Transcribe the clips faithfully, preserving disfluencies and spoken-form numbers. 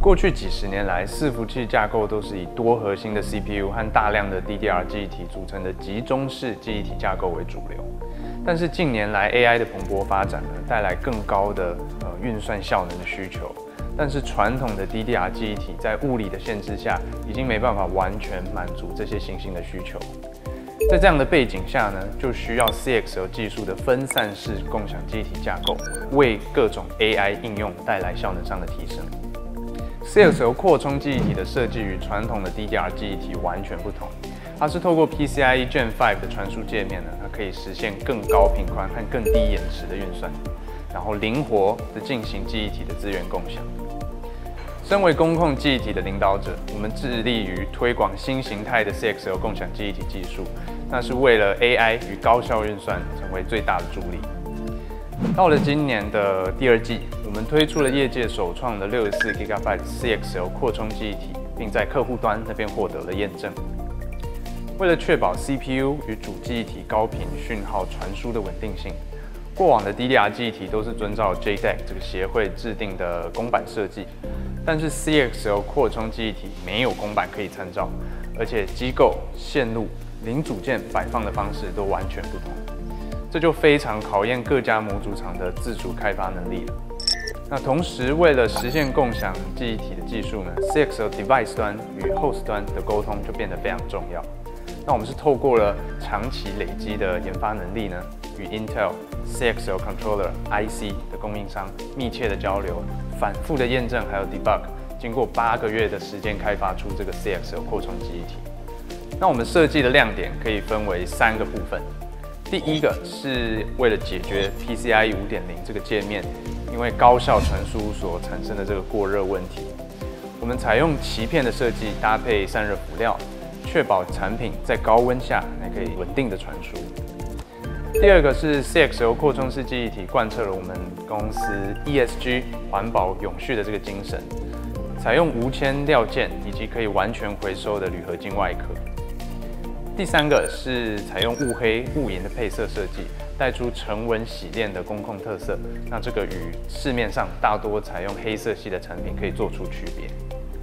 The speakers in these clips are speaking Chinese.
过去几十年来，伺服器架构都是以多核心的 C P U 和大量的 D D R 记忆体组成的集中式记忆体架构为主流。但是近年来 A I 的蓬勃发展呢，带来更高的呃运算效能的需求。但是传统的 D D R 记忆体在物理的限制下，已经没办法完全满足这些新兴的需求。在这样的背景下呢，就需要 C X L 技术的分散式共享记忆体架构，为各种 A I 应用带来效能上的提升。C X L 扩充记忆体的设计与传统的 D D R 记忆体完全不同，它是透过 P C I E Gen 五的传输界面呢，它可以实现更高频宽和更低延迟的运算，然后灵活的进行记忆体的资源共享。身为工控记忆体的领导者，我们致力于推广新形态的 C X L 共享记忆体技术，那是为了 A I 与高效运算成为最大的助力。到了今年的第二季，我们推出了业界首创的六十四 G B C X L 扩充记忆体，并在客户端那边获得了验证。为了确保 C P U 与主记忆体高频讯号传输的稳定性，过往的 D D R 记忆体都是遵照 J D E C 这个协会制定的公版设计，但是 C X L 扩充记忆体没有公版可以参照，而且机构、线路、零组件摆放的方式都完全不同。这就非常考验各家模组厂的自主开发能力了。那同时，为了实现共享记忆体的技术呢 ，C X L device 端与 host 端的沟通就变得非常重要。那我们是透过了长期累积的研发能力呢，与 Intel、C X L Controller I C 的供应商密切的交流，反复的验证还有 debug， 经过八个月的时间开发出这个 C X L 扩充记忆体。那我们设计的亮点可以分为三个部分。第一个是为了解决 P C I E 五点零 这个界面因为高效传输所产生的这个过热问题，我们采用鳍片的设计搭配散热辅料，确保产品在高温下还可以稳定的传输。第二个是 C X L 扩充式记忆体贯彻了我们公司 E S G 环保永续的这个精神，采用无铅料件以及可以完全回收的铝合金外壳。第三个是采用雾黑、雾银的配色设计，带出沉稳洗练的工控特色。那这个与市面上大多采用黑色系的产品可以做出区别。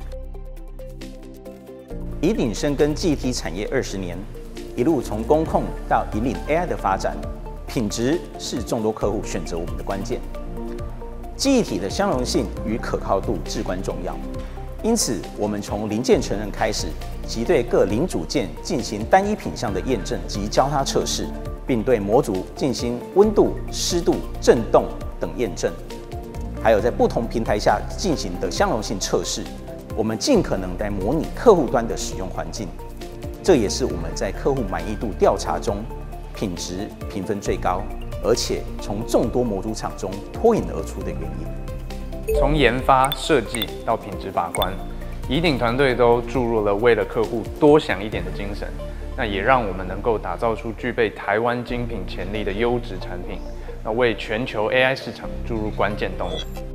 以鼎深耕记忆体产业二十年，一路从工控到引领 A I 的发展，品质是众多客户选择我们的关键。记忆体的相容性与可靠度至关重要，因此我们从零件承认开始，即对各零组件进行单一品项的验证及交叉测试，并对模组进行温度、湿度、振动等验证，还有在不同平台下进行的相容性测试。我们尽可能在模拟客户端的使用环境，这也是我们在客户满意度调查中品质评分最高，而且从众多模组厂中脱颖而出的原因。 从研发、设计到品质把关，以鼎团队都注入了为了客户多想一点的精神，那也让我们能够打造出具备台湾精品潜力的优质产品，那为全球 A I 市场注入关键动力。